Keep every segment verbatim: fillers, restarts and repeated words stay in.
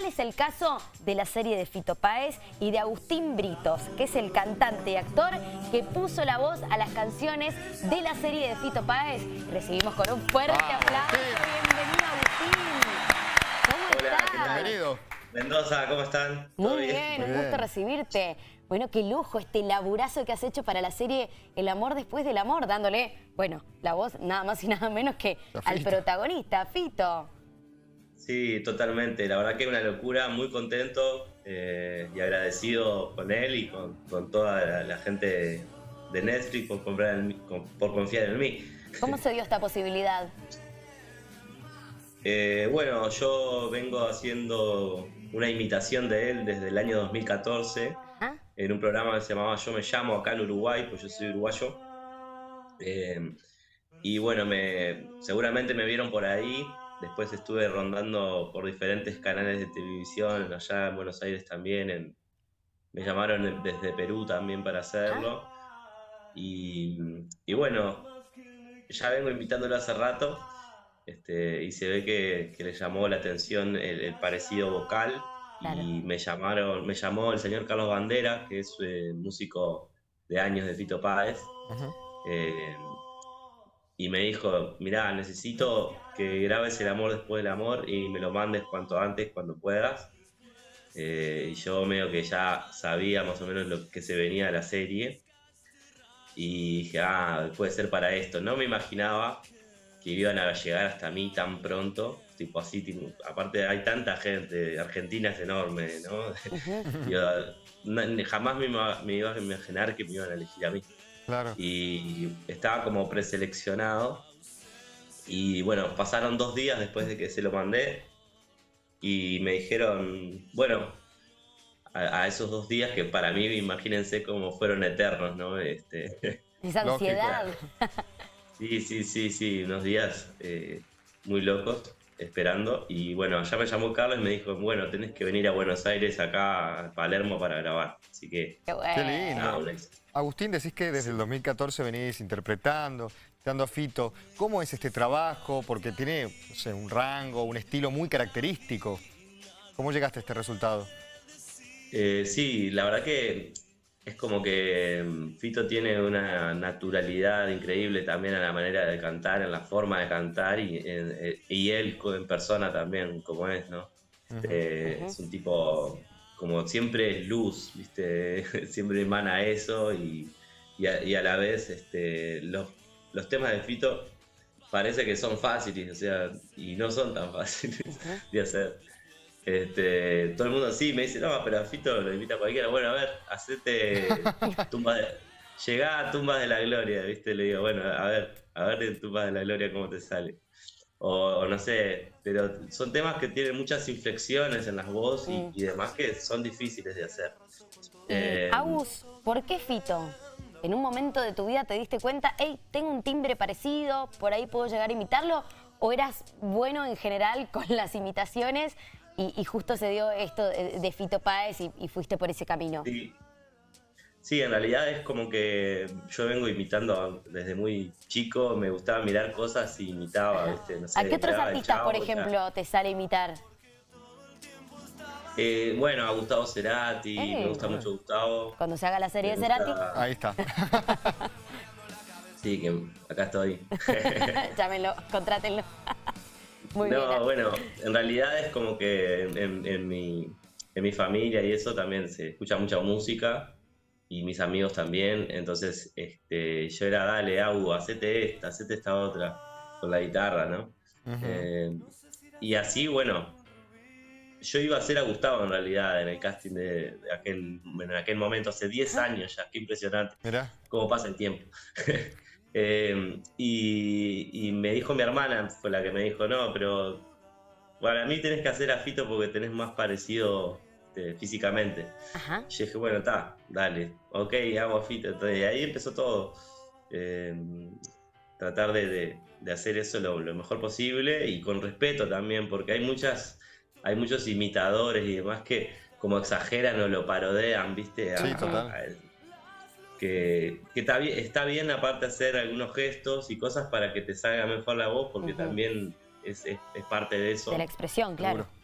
Tal es el caso de la serie de Fito Páez y de Agustín Britos, que es el cantante y actor que puso la voz a las canciones de la serie de Fito Páez. Recibimos con un fuerte ah, aplauso. Agustín. Bienvenido, Agustín. ¿Cómo Hola, estás? ¿qué tal? Bienvenido. Mendoza, ¿cómo están? ¿Todo Muy bien, Muy un gusto bien. recibirte. Bueno, qué lujo este laburazo que has hecho para la serie El amor después del amor, dándole, bueno, la voz nada más y nada menos que al Fito. protagonista, Fito. Sí, totalmente. La verdad que es una locura, muy contento eh, y agradecido con él y con, con toda la, la gente de Netflix por, comprar en mí- con- por confiar en mí. ¿Cómo se dio esta posibilidad? Eh, bueno, yo vengo haciendo una imitación de él desde el año dos mil catorce Ajá. en un programa que se llamaba Yo Me Llamo acá en Uruguay, pues yo soy uruguayo. Eh, y bueno, me, seguramente me vieron por ahí. Después estuve rondando por diferentes canales de televisión, allá en Buenos Aires también. En- me llamaron desde Perú también para Ajá. hacerlo. Y, y bueno, ya vengo invitándolo hace rato. Este, y se ve que, que le llamó la atención el, el parecido vocal. Claro. Y me llamaron, me llamó el señor Carlos Bandera, que es eh, músico de años de Fito Páez. Ujú. Eh, y me dijo, mirá, necesito que grabes El amor después del amor y me lo mandes cuanto antes, cuando puedas. Eh, y yo medio que ya sabía más o menos lo que se venía de la serie. Y dije, ah, puede ser para esto. No me imaginaba que iban a llegar hasta mí tan pronto. Tipo así, tipo, aparte hay tanta gente, Argentina es enorme, ¿no? Ujú. Digo, no- jamás me, iba- me iba a imaginar que me iban a elegir a mí. Claro. Y estaba como preseleccionado. Y bueno, pasaron dos días después de que se lo mandé y me dijeron, bueno, a, a esos dos días que para mí, imagínense cómo fueron eternos, ¿no? Este, Esa Lógico. ansiedad. sí, sí, sí, sí, unos días eh, muy locos esperando. Y bueno, ya me llamó Carlos y me dijo, bueno, tenés que venir a Buenos Aires, acá a Palermo para grabar. Así que, Qué bueno. Qué lindo. nada, un éxito. Agustín, decís que desde el dos mil catorce venís interpretando, dando a Fito. ¿Cómo es este trabajo? Porque tiene, no sé, un rango, un estilo muy característico. ¿Cómo llegaste a este resultado? Eh, sí, la verdad que es como que mm, Fito tiene una naturalidad increíble también en la manera de cantar, en la forma de cantar y, en- eh, y él co- en persona también, como es, ¿no? Ujú. Eh, Ujú. Es un tipo, como siempre es luz, ¿viste? Siempre emana eso y, y a, y a la vez este, los, los temas de Fito parece que son fáciles, o sea, y no son tan fáciles Ujú. de hacer. Este, todo el mundo sí me dice, no, pero a Fito lo invita a cualquiera. Bueno, a ver, hacete tumbas de, llegá a Tumbas de la Gloria, ¿viste? Le digo, bueno, a ver, a ver de Tumbas de la Gloria cómo te sale. O, o no sé, pero son temas que tienen muchas inflexiones en las voces y, Mm. y demás que son difíciles de hacer. Y Eh, Agus, ¿por qué Fito? ¿En un momento de tu vida te diste cuenta, hey, tengo un timbre parecido, por ahí puedo llegar a imitarlo? ¿O eras bueno en general con las imitaciones y, y justo se dio esto de, de Fito Páez y, y fuiste por ese camino? sí, sí, en realidad es como que yo vengo imitando a- desde muy chico, me gustaba mirar cosas y imitaba, Ajá. ¿viste? No ¿A sé, qué otros miraba el artistas, por Chavo, ya. ejemplo, te sale imitar? Eh, bueno, a Gustavo Cerati, me Eh, gusta mucho Gustavo. Cuando se haga la serie Me de Cerati, gusta- Ahí está. Sí, que acá estoy. llámenlo, contrátenlo. Muy bien. No, bueno, en realidad es como que en, en- en mi, en mi familia y eso también se escucha mucha música y mis amigos también. Entonces, este, yo era, dale, Agu, hacete esta, hacete esta otra con la guitarra, ¿no? Ujú. Eh, y así, bueno, yo iba a ser a Gustavo en realidad en el casting de, de aquel, bueno, en aquel momento, hace diez años ya, qué impresionante Mirá. cómo pasa el tiempo. Eh, y, y me dijo mi hermana, fue la que me dijo, no, pero para mí tenés que hacer a Fito porque tenés más parecido este, físicamente. Ajá. Yo dije, bueno, está, dale, ok, hago a Fito. Entonces, y ahí empezó todo. Eh, tratar de, de- de hacer eso lo, lo mejor posible y con respeto también, porque hay muchas, hay muchos imitadores y demás que como exageran o lo parodean, ¿viste? Sí, A- total. a- que, que está bien, está bien aparte hacer algunos gestos y cosas para que te salga mejor la voz, porque Ujú. también es, es- es parte de eso. De la expresión, claro. Seguro.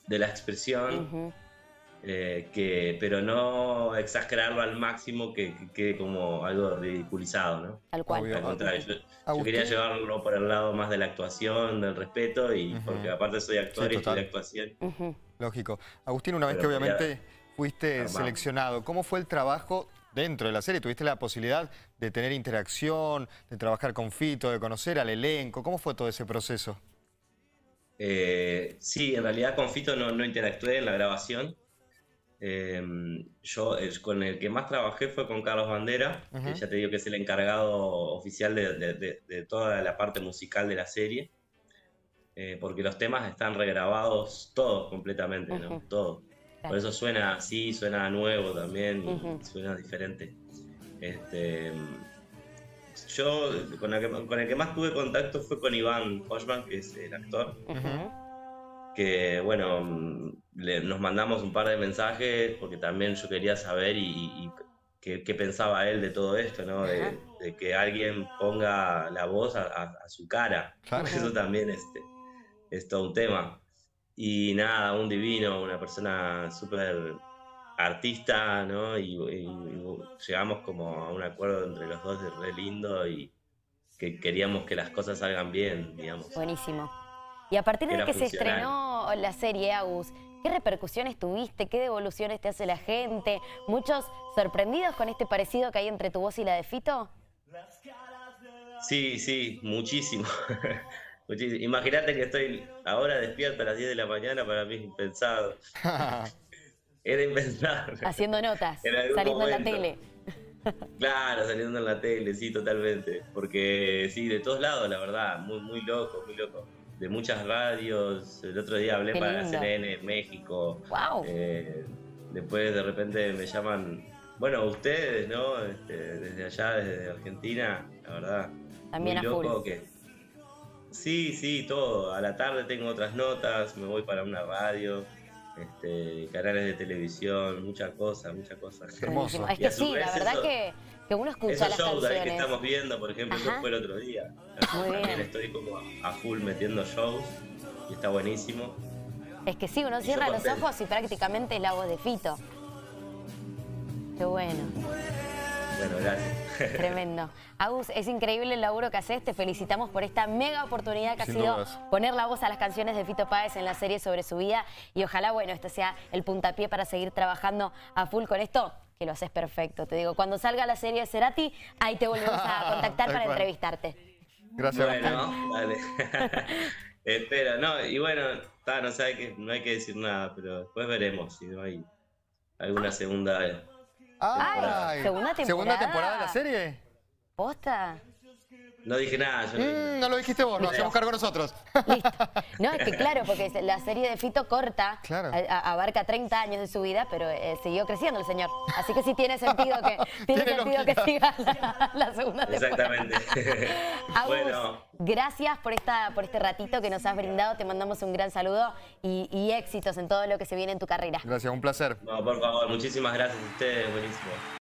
de la expresión, Ujú. eh, que, pero no exagerarlo al máximo que que quede como algo ridiculizado, ¿no? Tal cual. Obvio. Al contrario, yo, yo Agustín. quería llevarlo por el lado más de la actuación, del respeto, y Ujú. porque aparte soy actor Sí, y estudié total. actuación. Ujú. Lógico. Agustín, una vez Pero que quería obviamente fuiste armar. seleccionado, ¿cómo fue el trabajo dentro de la serie? ¿Tuviste la posibilidad de tener interacción, de trabajar con Fito, de conocer al elenco? ¿Cómo fue todo ese proceso? Eh, sí, en realidad con Fito no, no interactué en la grabación. Eh, yo eh, con el que más trabajé fue con Carlos Bandera, que Ujú. ya te digo que es el encargado oficial de, de- de- de toda la parte musical de la serie, eh, porque los temas están regrabados todos completamente, ¿no? Ujú. Todos. Por Claro. eso suena así, suena nuevo también y Ujú. suena diferente. Este, yo con, la que- con el que más tuve contacto fue con Iván Hochman, que es el actor. Ujú. Que bueno, mm, le- nos mandamos un par de mensajes porque también yo quería saber y, y- y qué, qué pensaba él de todo esto, ¿no? Ajá. De, de que alguien ponga la voz a, a- a su cara. Claro. Eso Ujú. también este, es todo un tema. Y nada, un divino, una persona súper artista, ¿no? Y, y- y llegamos como a un acuerdo entre los dos de re lindo y que queríamos que las cosas salgan bien, digamos. Buenísimo. Y a partir Que de era que se funcional. estrenó la serie, Agus, ¿qué repercusiones tuviste? ¿Qué devoluciones te hace la gente? ¿Muchos sorprendidos con este parecido que hay entre tu voz y la de Fito? Sí, sí, muchísimo. Muchísimo. Imagínate que estoy ahora despierto a las diez de la mañana, para mí es impensado. Era impensable. Haciendo notas, En algún saliendo en la momento. tele. Claro, saliendo en la tele, sí, totalmente. Porque sí, de todos lados, la verdad, muy, muy loco, muy loco. De muchas radios. El otro día hablé Qué para la lindo. C N N en México. Wow. Eh, después de repente me llaman, bueno, ustedes, ¿no? Este, desde allá, desde Argentina, la verdad. También muy a full. loco que. Sí, sí, todo. A la tarde tengo otras notas, me voy para una radio, este, canales de televisión, mucha cosa, mucha cosa. Hermoso. Buenísimo. Es Y a que su sí, vez la verdad eso- que, que uno escucha Esos las shows ahí que canciones. estamos viendo, por ejemplo, Ajá. eso fue el otro día. Muy También bien. estoy como a a full metiendo shows y está buenísimo. Es que sí, uno Y yo cierra los contento. ojos y prácticamente es la voz de Fito. Qué bueno. Bueno, gracias. Tremendo. Agus, es increíble el laburo que haces. Te felicitamos por esta mega oportunidad que Sin ha sido dudas. poner la voz a las canciones de Fito Páez en la serie sobre su vida. Y ojalá, bueno, este sea el puntapié para seguir trabajando a full con esto, que lo haces perfecto. Te digo, cuando salga la serie de Cerati, ahí te volvemos a contactar Tal para cual. entrevistarte. Gracias, Agustín. Bueno, dale. Espero, no, y bueno, ta, no, sé, hay que, no hay que decir nada, pero después veremos si no hay alguna segunda vez. Ay, ¿segunda temporada? ¿Segunda temporada de la serie? ¿Posta? No dije nada, yo no dije Mm, nada. no lo dijiste vos, nos hacemos cargo nosotros. Listo. No, es que claro, porque la serie de Fito corta, Claro. a- a- abarca treinta años de su vida, pero eh, siguió creciendo el señor. Así que sí tiene sentido que, tiene Tiene sentido que lógica. siga la, la segunda temporada. Exactamente. Agus, Bueno, gracias por, esta, por este ratito que nos has brindado. Te mandamos un gran saludo y, y éxitos en todo lo que se viene en tu carrera. Gracias, un placer. no, por favor, muchísimas gracias a ustedes, buenísimo.